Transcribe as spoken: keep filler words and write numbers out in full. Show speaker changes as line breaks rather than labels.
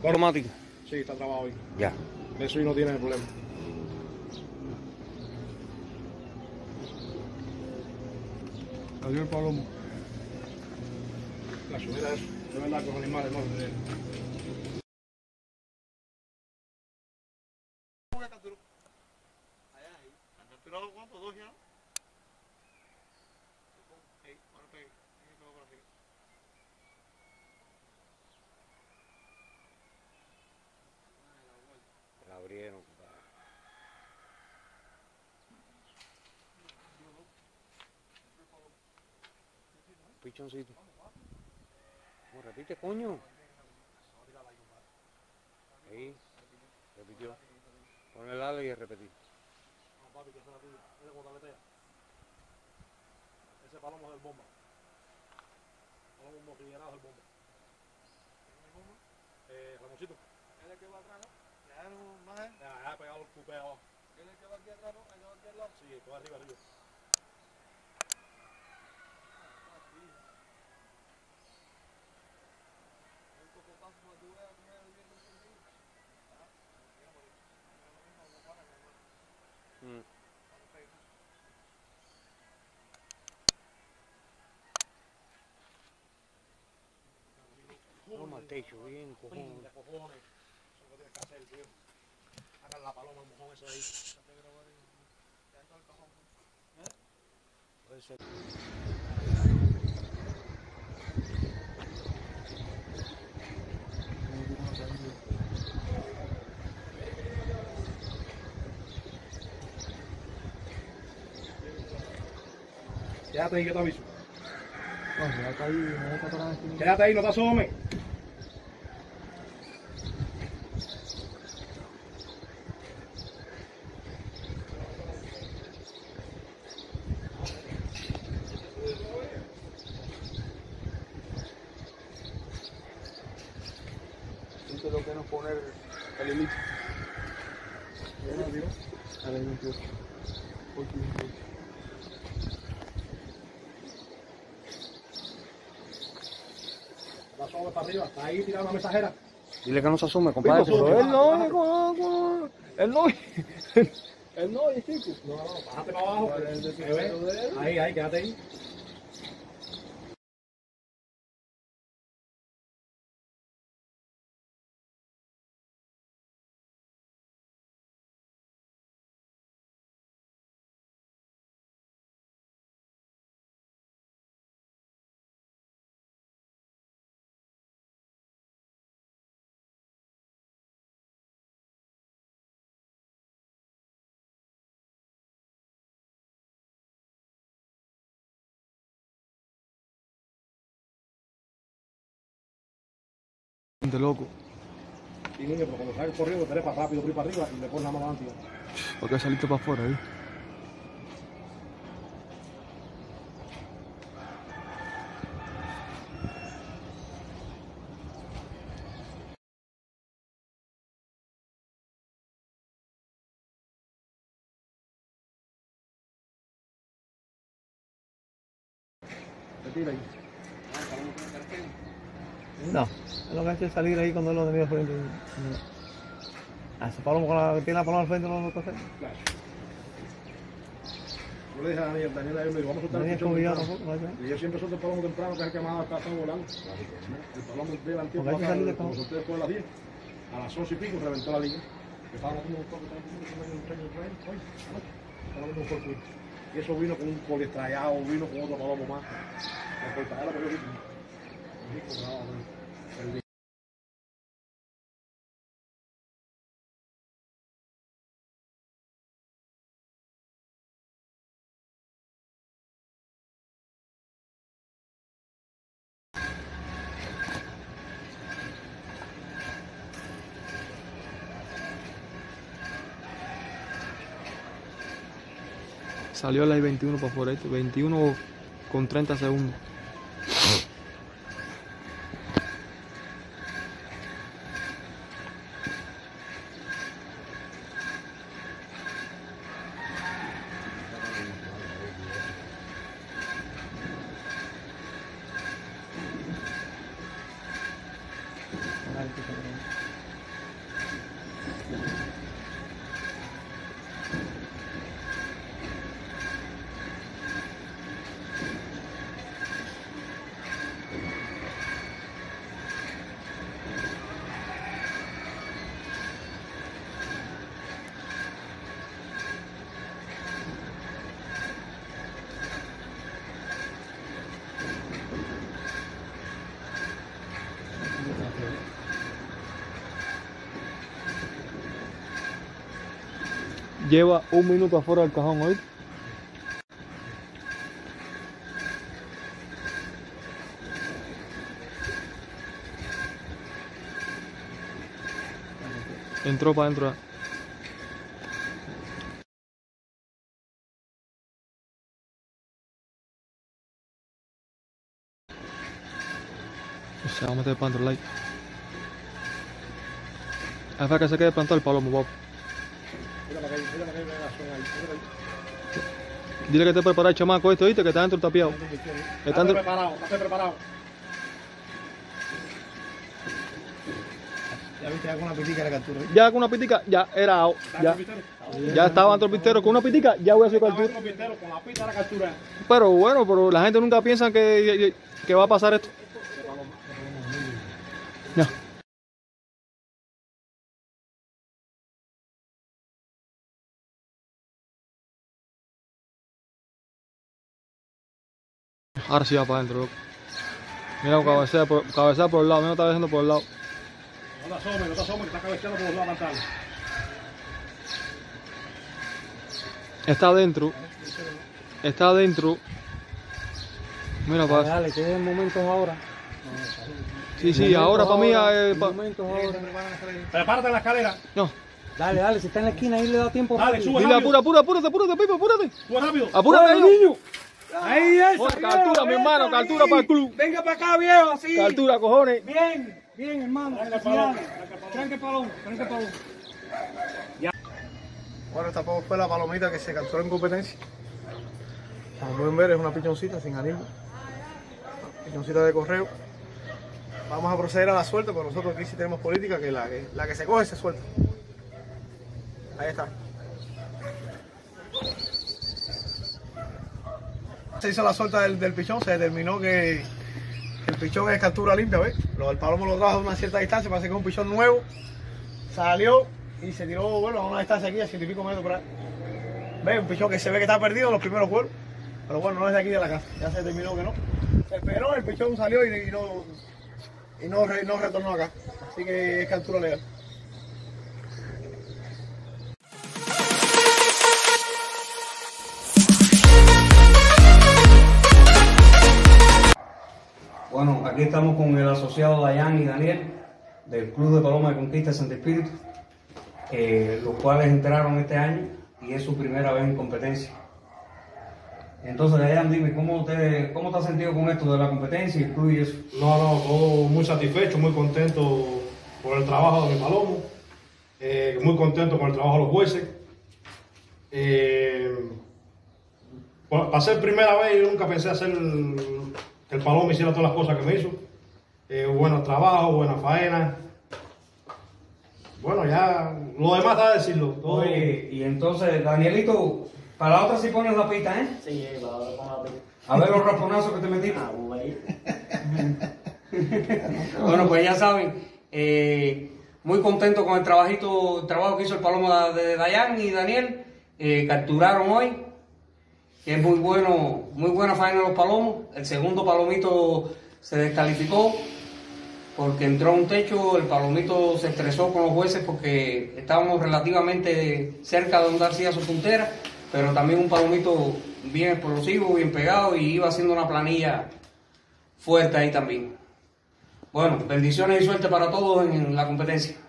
Automático.
Sí, está trabado hoy.
Ya.
Eso y no tiene problema.
Salió el palomo.
La subida es, de verdad que los animales no se ¿Capturado cuánto? ¿Dos ya? Sí, bueno, pues,
La abrieron. Pichoncito. ¿Cómo repite, coño? Ahí, repitió. Pon el ala y repetir.
no, papi, que esa es la tuya. Ese como tabletea. Ese palomo es el bomba. Palomo mojillerados del bomba. Eh, Ramoncito.
¿Es el que va atrás, no?
Claro, más. Ya, ya, pegado el cupé abajo.
¿Es el que va aquí atrás, no? ¿El que va aquí al lado?
Sí, esto va arriba, arriba.
El cocotazo que tú veas, no es el viento contigo. Ah, mira, por ahí. No, no para, no para.
Mm. Toma el techo, bien, cojones.
De cojones. Eso es lo que tienes que hacer, tío. Sacar la paloma, el mojón ese de ahí.
Puede ser.
Quédate ahí, que te aviso.
No, se va a caer, me va a catar aquí.
Quédate ahí, no te asomes.
Esto es lo que nos pone el, el hilito. A ver, veintiocho. ocho, veintiocho.
No te asomes para arriba. Está ahí tirando una mensajera.
Dile que no se asume, compadre.
Pico,
Pero
sube.
él no, no, no, no. Él no. Él no, y chico.
No, no, bájate para abajo.
¿Cuál es el
¿Me ves?
secreto de él?
Ahí, ahí, quédate ahí.
De loco.
Y niño, pero cuando sales corriendo, te para rápido, por ir para arriba y le pones la mano adelante.
¿Por qué saliste para afuera ahí?
Te tira ahí.
No, lo que ha hecho es salir ahí cuando él lo tenía al frente. A ese palomo con la, tiene la paloma al frente no lo puede hacer.
Claro. Yo le dije a Daniel, Daniel ayer me dijo, vamos a soltar
No
el
es
pichón
convidado
temprano.
tampoco, ¿no?
Y yo siempre suelto el palomo temprano, que es el que más está volando. El palomo de la antigua,
Porque hay que salir de
como
todo.
solté después de las diez, a las once y pico reventó la liga. Que estábamos como un poco, estábamos como un treño por ahí, hoy, anoche. Estábamos como un cuerpo. Y eso vino con un poliestrayado, vino con otro palomo más. La cortadera, pero yo vi. Rico, bravo, el
Salió la I veintiuno para afuera, ¿viste? veintiuno con treinta segundos. Vale,
lleva un minuto afuera del cajón hoy. Entró para adentro. Se va a meter para adentro, like. Hasta que se quede plantado el palomo, Bob.
Mira para que mira para que hay una zona ahí. Mira
Dile que esté preparado el chamaco este, ¿viste? Que está dentro tapiado.
para que-
Está
Estate
dentro...
preparado, estate preparado.
Ya viste, ya con una pitica la captura.
Ya con una pitica, ya era out. Ya, ya estaba dentro del pistero. Con una pitica, ya voy a hacer captura.
Con la pita de la captura.
Pero bueno, pero la gente nunca piensa que, que va a pasar esto. Ya. Ahora sí va para adentro, loco. Mira, cabecea por, cabecea por el lado, mira, está cabeceando por el lado.
No te asomes, no te asomes, que está cabeceando por los lados pantalla.
Está adentro. Está adentro. Mira, para.
Dale, que es momentos ahora.
Sí, sí, ahora para mí. Eh, pa-
Momentos ahora.
Prepárate en la escalera.
No.
Dale, dale, si está en la esquina ahí le da tiempo.
Dale,
rápido.
sube.
Dile, apura, apura, apúrate, apúrate, Pipo, apúrate.
Sube rápido.
Apúrate,
Dale,
niño.
niño. Ahí es.
Joder, captura, mi hermano, captura para el club.
Venga para acá, viejo, así.
Captura, cojones.
Bien, bien, hermano. Felicidades. Tranque palón, tranque palón.
Bueno, esta fue la palomita que se capturó en competencia. Como pueden ver, es una pichoncita sin anillo. Pichoncita de correo. Vamos a proceder a la suelta, porque nosotros aquí sí tenemos política que la que, la que se coge se suelta. Ahí está. Se hizo la suelta del, del pichón, se determinó que el pichón es captura limpia, ¿ves? Lo del palomo lo trajo a una cierta distancia, parece que es un pichón nuevo. Salió y se tiró, bueno, a una distancia aquí, a ciento y pico metros por ahí. ¿Ves? Un pichón que se ve que está perdido en los primeros vuelos. Pero bueno, no es de aquí de la casa, ya se determinó que no. Se esperó, el pichón salió y, y no, y no, re- no retornó acá. Así que es captura legal.
Bueno, aquí estamos con el asociado Dayan y Daniel del Club de Paloma de Conquista de Santo Espíritu, eh, los cuales entraron este año y es su primera vez en competencia. Entonces, Dayan, dime, ¿cómo te, cómo te has sentido con esto de la competencia y el club y eso?
No, no, todo muy satisfecho, muy contento por el trabajo de mi palomo, eh, muy contento con el trabajo de los jueces. Eh, para ser primera vez, yo nunca pensé hacer el, que el palomo hiciera todas las cosas que me hizo. Eh, buenos trabajos, buena faena. Bueno, ya lo demás está a decirlo. Todo.
Oye, y entonces, Danielito, para la otra sí pones la pista, ¿eh?
Sí, para ver cómo la pista.
A ver los rasponazos que te metiste.
Ah, güey.
Bueno, pues ya saben, eh, muy contento con el trabajito, el trabajo que hizo el palomo de Dayan y Daniel. Eh, capturaron hoy, que es muy bueno, muy buena faena de los palomos. El segundo palomito se descalificó porque entró a un techo. El palomito se estresó con los jueces porque estábamos relativamente cerca de donde hacía su puntera, pero también un palomito bien explosivo, bien pegado, y iba haciendo una planilla fuerte ahí también. Bueno, bendiciones y suerte para todos en la competencia.